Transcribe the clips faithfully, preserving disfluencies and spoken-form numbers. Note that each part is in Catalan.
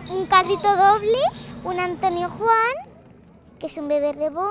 un carrito doble, un Antonio Juan, que es un bebé reborn,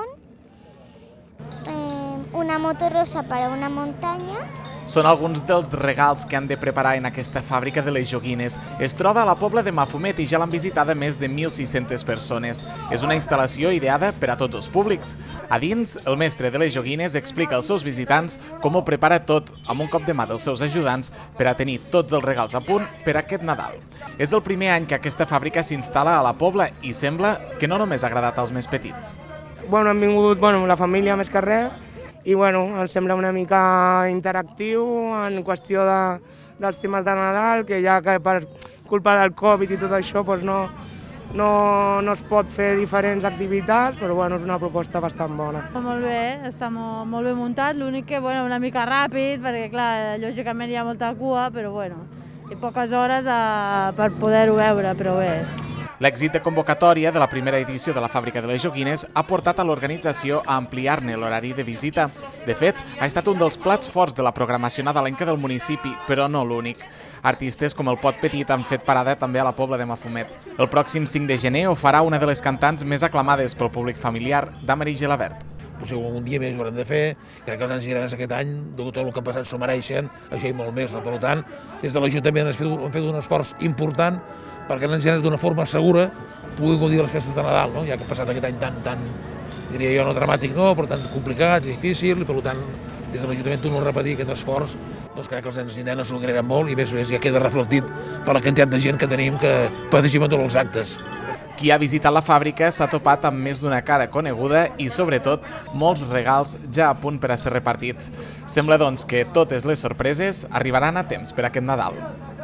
eh, una moto rosa para una montaña. Són alguns dels regals que han de preparar en aquesta fàbrica de les joguines. Es troba a la Pobla de Mafumet i ja l'han visitada més de mil sis-centes persones. És una instal·lació ideada per a tots els públics. A dins, el mestre de les joguines explica als seus visitants com ho prepara tot amb un cop de mà dels seus ajudants per a tenir tots els regals a punt per aquest Nadal. És el primer any que aquesta fàbrica s'instal·la a la Pobla i sembla que no només ha agradat als més petits. Bueno, han vingut bueno, la família més que res, i bueno, ens sembla una mica interactiu en qüestió de, dels temes de Nadal, que ja que per culpa del Covid i tot això doncs no, no, no es pot fer diferents activitats, però bueno, és una proposta bastant bona. Molt bé, està molt, molt ben muntat, l'únic que bueno, una mica ràpid, perquè clar, lògicament hi ha molta cua, però bueno, i poques hores a, per poder-ho veure, però bé. L'èxit de convocatòria de la primera edició de la Fàbrica de les Joguines ha portat a l'organització a ampliar-ne l'horari de visita. De fet, ha estat un dels plats forts de la programació nadalenca del municipi, però no l'únic. Artistes com el Pot Petit han fet parada també a la Pobla de Mafumet. El pròxim cinc de gener ho farà una de les cantants més aclamades pel públic familiar, Damaris Gelabert. Potser un dia més ho haurem de fer, crec que els nens i nenes aquest any, de tot el que ha passat, s'ho mereixen, això i molt més. No? Per tant, des de l'Ajuntament han fet un esforç important perquè els nens i nenes d'una forma segura puguin gaudir de les festes de Nadal, no? Ja que ha passat aquest any tan, tan, diria jo, no dramàtic, no, però tan complicat i difícil, i per tant, des de l'Ajuntament torno a repetir aquest esforç, doncs crec que els nens i nenes s'ho agrairan molt i més més ja queda reflectit per la quantitat de gent que tenim que participa en tots els actes. Qui ha visitat la fàbrica s'ha topat amb més d'una cara coneguda i, sobretot, molts regals ja a punt per a ser repartits. Sembla, doncs, que totes les sorpreses arribaran a temps per aquest Nadal.